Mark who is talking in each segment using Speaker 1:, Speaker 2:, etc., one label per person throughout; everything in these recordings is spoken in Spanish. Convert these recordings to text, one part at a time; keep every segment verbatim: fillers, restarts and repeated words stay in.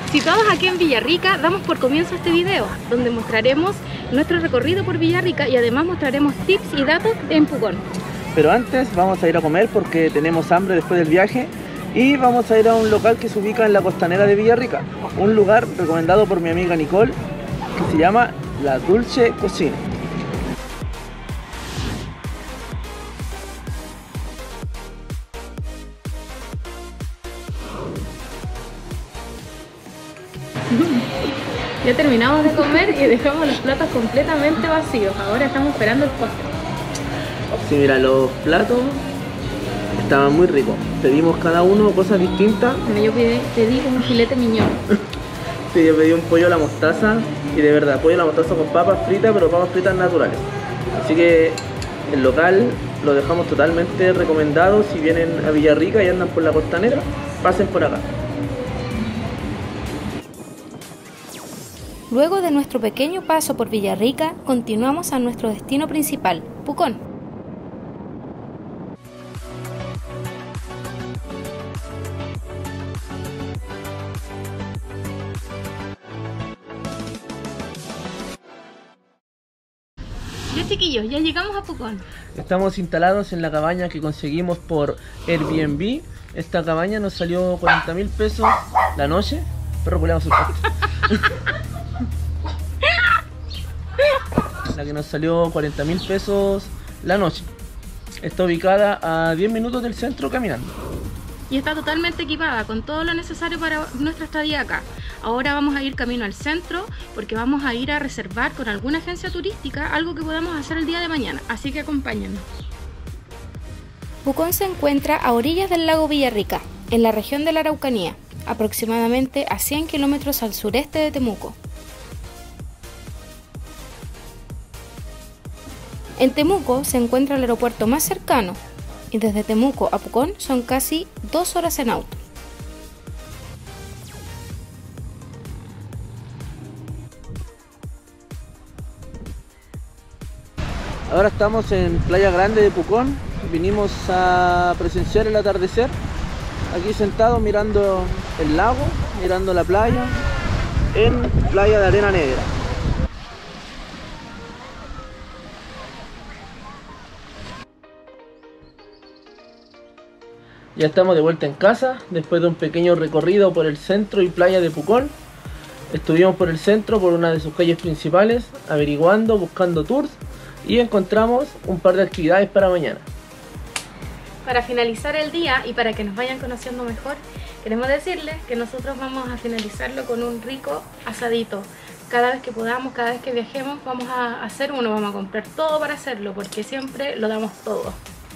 Speaker 1: Situados aquí en Villarrica, damos por comienzo este video, donde mostraremos nuestro recorrido por Villarrica y además mostraremos tips y datos en Pucón.
Speaker 2: Pero antes vamos a ir a comer porque tenemos hambre después del viaje y vamos a ir a un local que se ubica en la costanera de Villarrica, un lugar recomendado por mi amiga Nicole que se llama La Dulce Cocina.
Speaker 1: Ya terminamos de comer y dejamos los platos completamente vacíos. Ahora estamos esperando el postre.
Speaker 2: Sí, mira, los platos estaban muy ricos. Pedimos cada uno cosas distintas.
Speaker 1: Bueno, yo pedí, pedí un filete miñón.
Speaker 2: Sí, yo pedí un pollo a la mostaza y de verdad, pollo a la mostaza con papas fritas, pero papas fritas naturales. Así que el local lo dejamos totalmente recomendado. Si vienen a Villarrica y andan por la costanera, pasen por acá.
Speaker 1: Luego de nuestro pequeño paso por Villarrica, continuamos a nuestro destino principal, Pucón. Ya chiquillos, ya llegamos a Pucón.
Speaker 2: Estamos instalados en la cabaña que conseguimos por Airbnb. Esta cabaña nos salió cuarenta mil pesos la noche. Perro culeado su parte. La que nos salió cuarenta mil pesos la noche. Está ubicada a diez minutos del centro caminando.
Speaker 1: Y está totalmente equipada con todo lo necesario para nuestra estadía acá. Ahora vamos a ir camino al centro porque vamos a ir a reservar con alguna agencia turística algo que podamos hacer el día de mañana. Así que acompáñennos. Pucón se encuentra a orillas del lago Villarrica, en la región de la Araucanía, aproximadamente a cien kilómetros al sureste de Temuco. En Temuco se encuentra el aeropuerto más cercano y desde Temuco a Pucón son casi dos horas en auto.
Speaker 2: Ahora estamos en Playa Grande de Pucón. Vinimos a presenciar el atardecer. Aquí sentados mirando el lago, mirando la playa, en Playa de Arena Negra. Ya estamos de vuelta en casa, después de un pequeño recorrido por el centro y playa de Pucón. Estuvimos por el centro, por una de sus calles principales, averiguando, buscando tours, y encontramos un par de actividades para mañana.
Speaker 1: Para finalizar el día y para que nos vayan conociendo mejor, queremos decirles que nosotros vamos a finalizarlo con un rico asadito. Cada vez que podamos, cada vez que viajemos, vamos a hacer uno, vamos a comprar todo para hacerlo, porque siempre lo damos todo.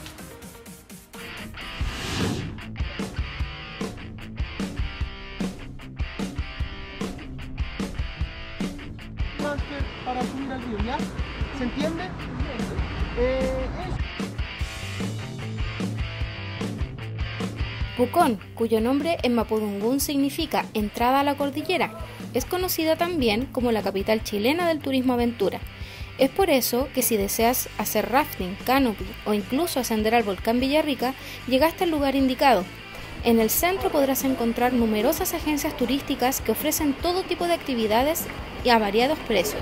Speaker 3: Para subir al río, ¿ya? ¿Se entiende? Eh,
Speaker 1: Pucón, cuyo nombre en mapudungún significa entrada a la cordillera, es conocida también como la capital chilena del turismo aventura. Es por eso que si deseas hacer rafting, canopy o incluso ascender al volcán Villarrica, llegaste al lugar indicado. En el centro podrás encontrar numerosas agencias turísticas que ofrecen todo tipo de actividades y a variados precios.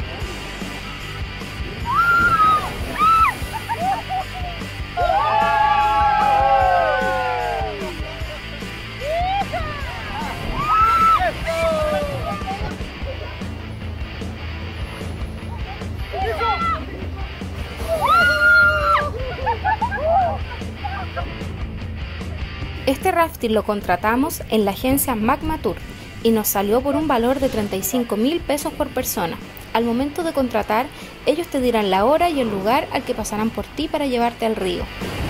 Speaker 1: Este rafting lo contratamos en la agencia Magma Tour y nos salió por un valor de treinta y cinco mil pesos por persona. Al momento de contratar, ellos te dirán la hora y el lugar al que pasarán por ti para llevarte al río.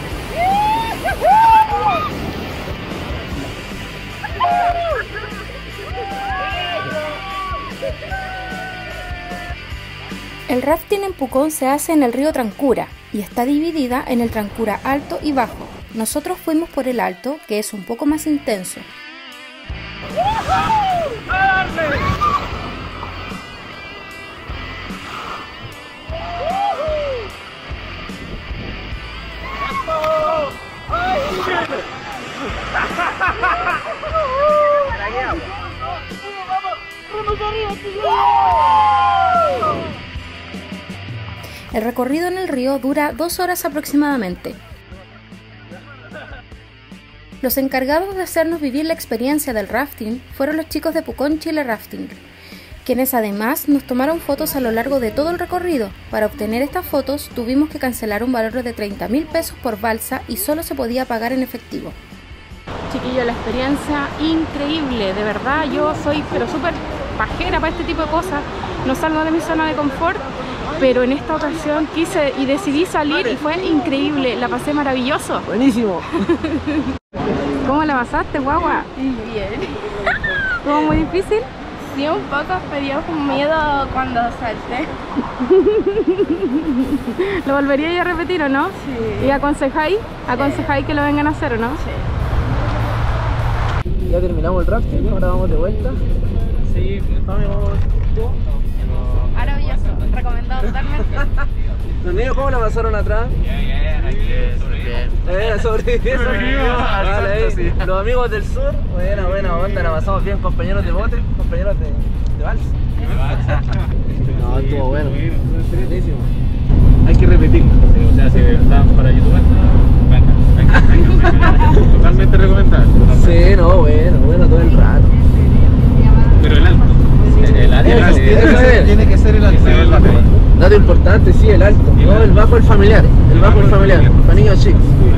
Speaker 1: El rafting en Pucón se hace en el río Trancura y está dividida en el Trancura alto y bajo. Nosotros fuimos por el alto, que es un poco más intenso. El recorrido en el río dura dos horas aproximadamente. Los encargados de hacernos vivir la experiencia del rafting fueron los chicos de Pucón Chile Rafting, quienes además nos tomaron fotos a lo largo de todo el recorrido. Para obtener estas fotos tuvimos que cancelar un valor de treinta mil pesos por balsa y solo se podía pagar en efectivo.
Speaker 4: Chiquillo, la experiencia increíble, de verdad. Yo soy pero súper pajera para este tipo de cosas, no salgo de mi zona de confort, pero en esta ocasión quise y decidí salir y fue increíble, la pasé maravilloso.
Speaker 2: Buenísimo.
Speaker 4: ¿Cómo la pasaste, guagua?
Speaker 5: Bien.
Speaker 4: ¿Estuvo muy difícil?
Speaker 5: Sí, un poco, me dio con miedo cuando salté.
Speaker 4: ¿Lo volvería a repetir o no?
Speaker 5: Sí.
Speaker 4: ¿Y aconsejáis? ¿Aconsejáis que lo vengan a hacer o no?
Speaker 5: Sí.
Speaker 2: Ya terminamos el rafting, ahora vamos de vuelta. Sí,
Speaker 5: Maravilloso, recomendado totalmente.
Speaker 2: Los niños, ¿cómo la pasaron atrás?
Speaker 6: Bien.
Speaker 2: Eh, sobrevivió. Vale, ahí. Los amigos del sur, buena, buena onda, la pasamos bien, compañeros de bote, compañeros de, de vals. No, estuvo bueno, buenísimo. Hay que repetirlo.
Speaker 6: O sea, si están para YouTube, venga, venga, venga. Totalmente recomendable.
Speaker 2: Sí, no, bueno, bueno, todo el rato.
Speaker 6: Pero el alto. El alto.
Speaker 2: Eso, eso es.
Speaker 6: Tiene que ser el alto.
Speaker 2: Dato importante, sí, el alto. No, el bajo el familiar. El bajo el familiar, para niños chicos.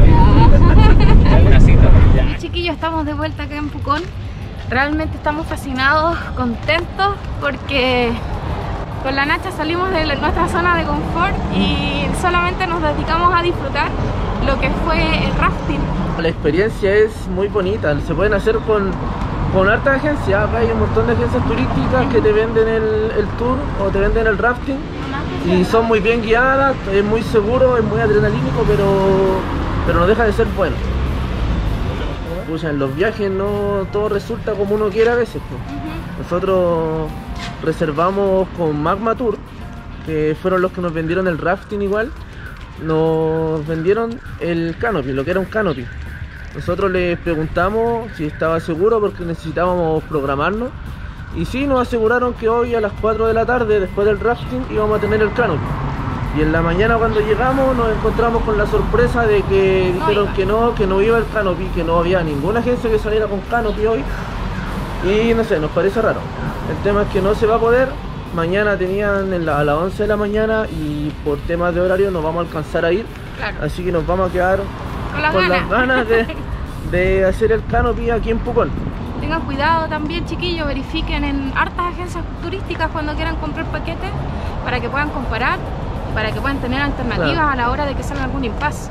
Speaker 4: Y chiquillos, estamos de vuelta acá en Pucón. Realmente estamos fascinados, contentos, porque con la Nacha salimos de nuestra zona de confort y solamente nos dedicamos a disfrutar lo que fue el rafting.
Speaker 2: La experiencia es muy bonita, se pueden hacer con, con hartas agencias. Acá hay un montón de agencias turísticas que te venden el, el tour o te venden el rafting y son muy bien guiadas, es muy seguro, es muy adrenalínico, pero, pero no deja de ser bueno. Pucha, en los viajes no todo resulta como uno quiere a veces. Pues. Nosotros reservamos con Magma Tour, que fueron los que nos vendieron el rafting igual. Nos vendieron el canopy, lo que era un canopy. Nosotros les preguntamos si estaba seguro porque necesitábamos programarnos. Y sí, nos aseguraron que hoy a las cuatro de la tarde, después del rafting, íbamos a tener el canopy. Y en la mañana cuando llegamos nos encontramos con la sorpresa de que dijeron que no, que no iba el canopy, que no había ninguna agencia que saliera con canopy hoy. Y no sé, nos parece raro. El tema es que no se va a poder. Mañana tenían en la, a las once de la mañana y por temas de horario no vamos a alcanzar a ir.
Speaker 4: Claro.
Speaker 2: Así que nos vamos a quedar
Speaker 4: Con las
Speaker 2: con
Speaker 4: ganas,
Speaker 2: las ganas de, de hacer el canopy aquí en Pucón.
Speaker 4: Tengan cuidado también, chiquillos, verifiquen en hartas agencias turísticas cuando quieran comprar paquetes para que puedan comparar, para que puedan tener alternativas
Speaker 2: Claro.
Speaker 4: a la hora de que salga algún impasse.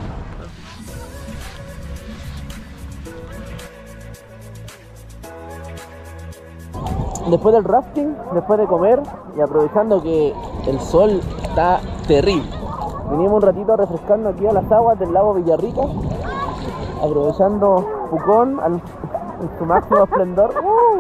Speaker 2: Después del rafting, después de comer y aprovechando que el sol está terrible, venimos un ratito a refrescarnos aquí a las aguas del lago Villarrica, aprovechando Pucón al, en su máximo esplendor. ¡Uh!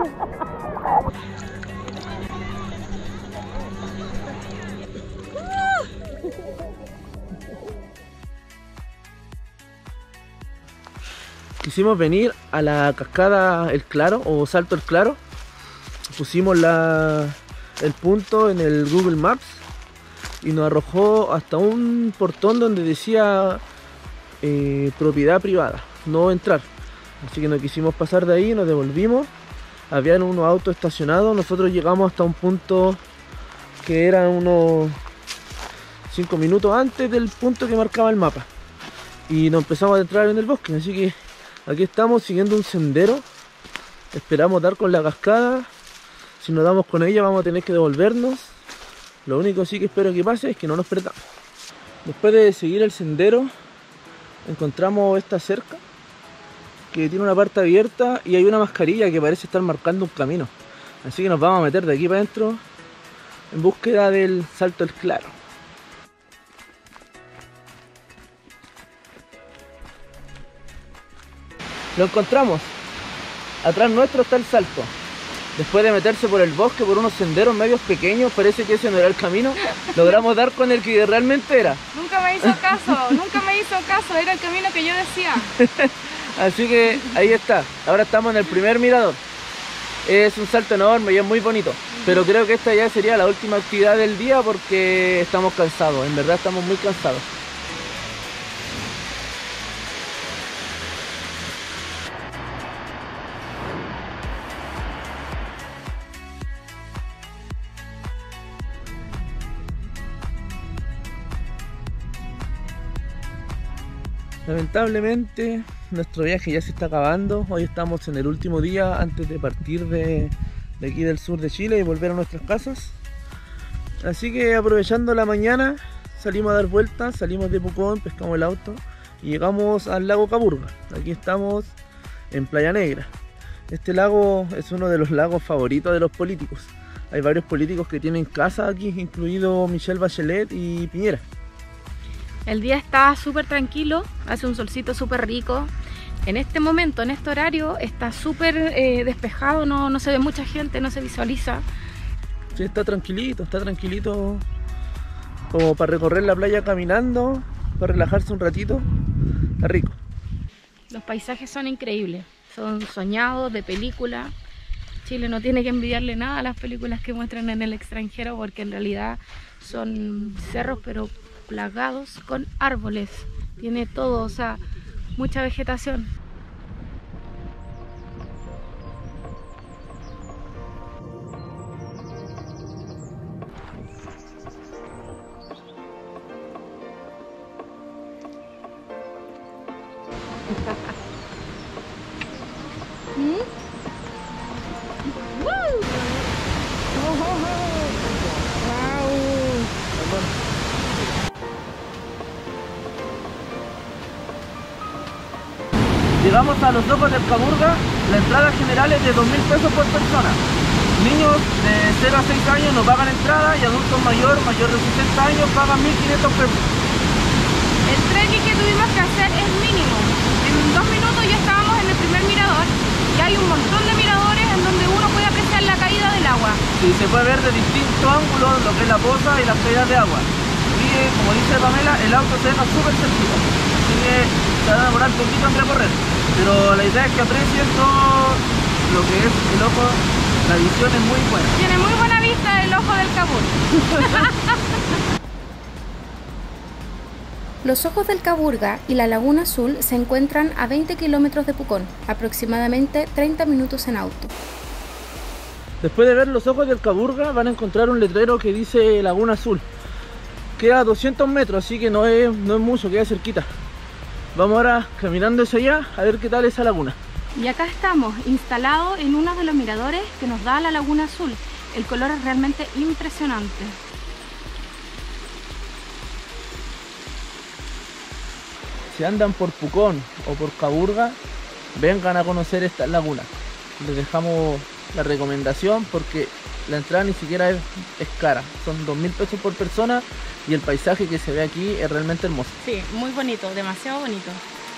Speaker 2: Quisimos venir a la cascada El Claro o Salto El Claro. Pusimos la, el punto en el Google Maps y nos arrojó hasta un portón donde decía eh, propiedad privada, no entrar. Así que no quisimos pasar de ahí, nos devolvimos. Habían unos autos estacionados, nosotros llegamos hasta un punto que era unos cinco minutos antes del punto que marcaba el mapa. Y nos empezamos a entrar en el bosque, así que aquí estamos siguiendo un sendero. Esperamos dar con la cascada. Si nos damos con ella vamos a tener que devolvernos. Lo único sí que espero que pase es que no nos perdamos. Después de seguir el sendero encontramos esta cerca que tiene una parte abierta y hay una mascarilla que parece estar marcando un camino. Así que nos vamos a meter de aquí para adentro en búsqueda del Salto El Claro. Lo encontramos. Atrás nuestro está el salto. Después de meterse por el bosque, por unos senderos medios pequeños, parece que ese no era el camino, logramos dar con el que realmente era.
Speaker 4: Nunca me hizo caso, nunca me hizo caso, era el camino que yo decía.
Speaker 2: Así que ahí está, ahora estamos en el primer mirador. es un salto enorme y es muy bonito. Pero creo que esta ya sería la última actividad del día porque estamos cansados, en verdad estamos muy cansados. Lamentablemente nuestro viaje ya se está acabando. Hoy estamos en el último día antes de partir de, de aquí del sur de Chile y volver a nuestras casas. Así que aprovechando la mañana salimos a dar vueltas, salimos de Pucón, pescamos el auto y llegamos al lago Caburga. Aquí estamos en Playa Negra. Este lago es uno de los lagos favoritos de los políticos. Hay varios políticos que tienen casa aquí, incluido Michelle Bachelet y Piñera.
Speaker 4: El día está súper tranquilo, hace un solcito súper rico. En este momento, en este horario, está súper eh, despejado, no, no se ve mucha gente, no se visualiza.
Speaker 2: Sí, está tranquilito, está tranquilito como para recorrer la playa caminando, para relajarse un ratito, está rico.
Speaker 4: Los paisajes son increíbles, son soñados, de película. Chile no tiene que envidiarle nada a las películas que muestran en el extranjero porque en realidad son cerros pero plagados con árboles, tiene todo, o sea, mucha vegetación. ¿Mm?
Speaker 2: Llegamos a los Ojos del Caburga, la entrada general es de dos mil pesos por persona. Niños de cero a seis años no pagan entrada y adultos mayor, mayor de sesenta años pagan mil quinientos pesos.
Speaker 4: El trekking que tuvimos que hacer es mínimo. En dos minutos ya estábamos en el primer mirador y hay un montón de miradores en donde uno puede apreciar la caída del agua.
Speaker 2: Sí, se puede ver de distintos ángulos lo que es la poza y las caídas de agua. Y como dice Pamela, el auto se deja súper cerquita, así que se va a demorar un poquito en recorrer. Pero la idea es que aprecien todo lo que es el ojo, la visión es muy buena.
Speaker 4: Tiene muy buena vista el ojo del Caburga.
Speaker 1: Los Ojos del Caburga y la Laguna Azul se encuentran a veinte kilómetros de Pucón, aproximadamente treinta minutos en auto.
Speaker 2: Después de ver los Ojos del Caburga van a encontrar un letrero que dice Laguna Azul. Queda a doscientos metros, así que no es, no es mucho, queda cerquita. Vamos ahora caminando hacia allá a ver qué tal esa laguna.
Speaker 4: Y acá estamos, instalados en uno de los miradores que nos da la Laguna Azul. El color es realmente impresionante.
Speaker 2: Si andan por Pucón o por Caburga, vengan a conocer esta laguna. Les dejamos la recomendación porque la entrada ni siquiera es, es cara. Son dos mil pesos por persona y el paisaje que se ve aquí es realmente hermoso.
Speaker 4: Sí, muy bonito, demasiado bonito.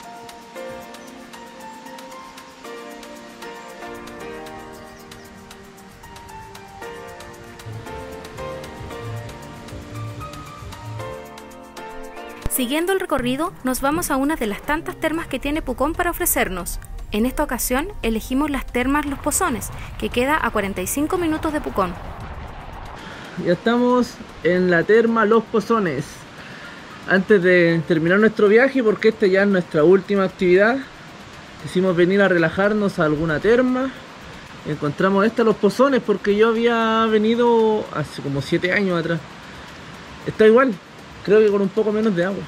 Speaker 1: Siguiendo el recorrido, nos vamos a una de las tantas termas que tiene Pucón para ofrecernos. En esta ocasión elegimos las termas Los Pozones, que queda a cuarenta y cinco minutos de Pucón.
Speaker 2: Ya estamos en la terma Los Pozones. Antes de terminar nuestro viaje, porque esta ya es nuestra última actividad, quisimos venir a relajarnos a alguna terma. Encontramos esta Los Pozones porque yo había venido hace como siete años atrás. Está igual, creo que con un poco menos de agua.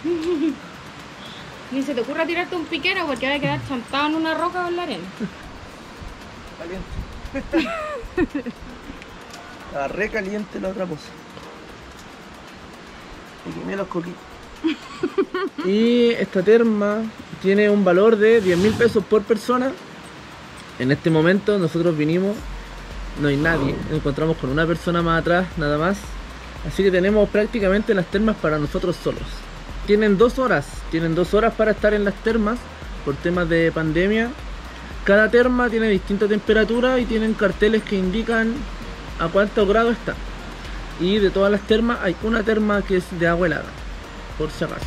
Speaker 4: Ni se te ocurra tirarte un piquero porque va a quedar chantado en una roca o en la arena.
Speaker 2: Caliente. Estaba re caliente la otra poza. Y quemé los coquitos. Y esta terma tiene un valor de diez mil pesos por persona. En este momento nosotros vinimos, no hay nadie, nos encontramos con una persona más atrás, nada más. Así que tenemos prácticamente las termas para nosotros solos. Tienen dos horas, tienen dos horas para estar en las termas por temas de pandemia. Cada terma tiene distinta temperatura y tienen carteles que indican a cuántos grados está. Y de todas las termas hay una terma que es de agua helada, por si acaso.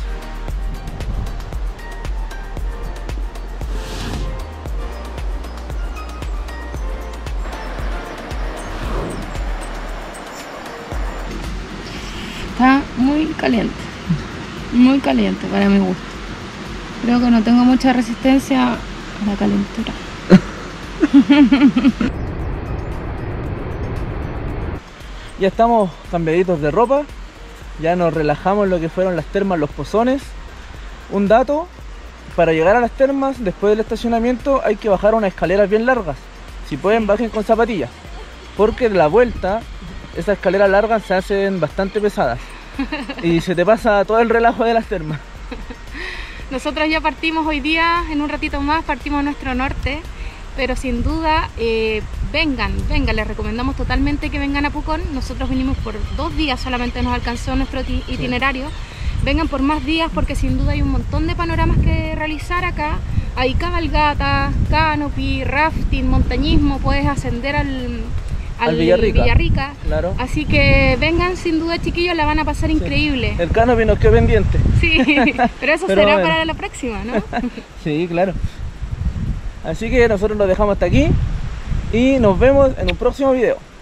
Speaker 4: caliente. Muy caliente para mi gusto. Creo que no tengo mucha resistencia a la calentura.
Speaker 2: Ya estamos cambiaditos de ropa. Ya nos relajamos en lo que fueron las termas, los pozones. Un dato: para llegar a las termas, después del estacionamiento, hay que bajar unas escaleras bien largas. Si pueden, bajen con zapatillas, porque de la vuelta, esas escaleras largas se hacen bastante pesadas y se te pasa todo el relajo de las termas.
Speaker 4: Nosotros ya partimos hoy día, en un ratito más partimos a nuestro norte, pero sin duda eh, vengan, vengan, les recomendamos totalmente que vengan a Pucón. Nosotros vinimos por dos días, solamente nos alcanzó nuestro itinerario. Vengan por más días porque sin duda hay un montón de panoramas que realizar acá. Hay cabalgata, canopy, rafting, montañismo, puedes ascender al, al,
Speaker 2: al Villarrica.
Speaker 4: Villarrica.
Speaker 2: Claro.
Speaker 4: Así que vengan sin duda, chiquillos, la van a pasar increíble.
Speaker 2: Sí. El canopy nos quedó pendiente.
Speaker 4: Sí, pero eso
Speaker 2: pero
Speaker 4: será
Speaker 2: bueno.
Speaker 4: para la próxima, ¿no?
Speaker 2: Sí, claro. Así que nosotros lo dejamos hasta aquí y nos vemos en un próximo video.